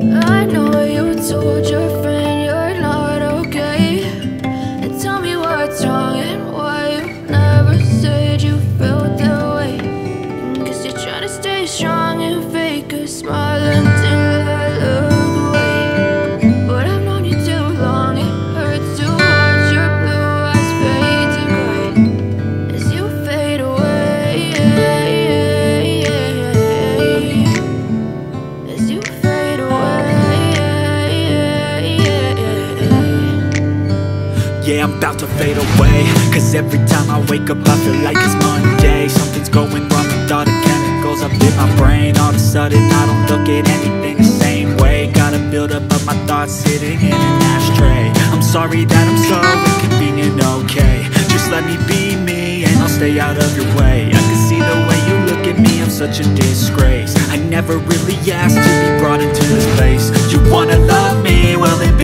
I know you told your friend you're not okay, and tell me what's wrong and why you never said you felt that way. Guess you're trying to stay strong and fake a smile until I look away. But I've known you too long, it hurts to watch your blue eyes fade to gray as you fade away. As you fade away. Yeah, I'm about to fade away, cause every time I wake up I feel like it's Monday. Something's going wrong with all the chemicals up in my brain. All of a sudden I don't look at anything the same way. Gotta build up of my thoughts sitting in an ashtray. I'm sorry that I'm so inconvenient, okay. Just let me be me and I'll stay out of your way. I can see the way you look at me, I'm such a disgrace. I never really asked to be brought into this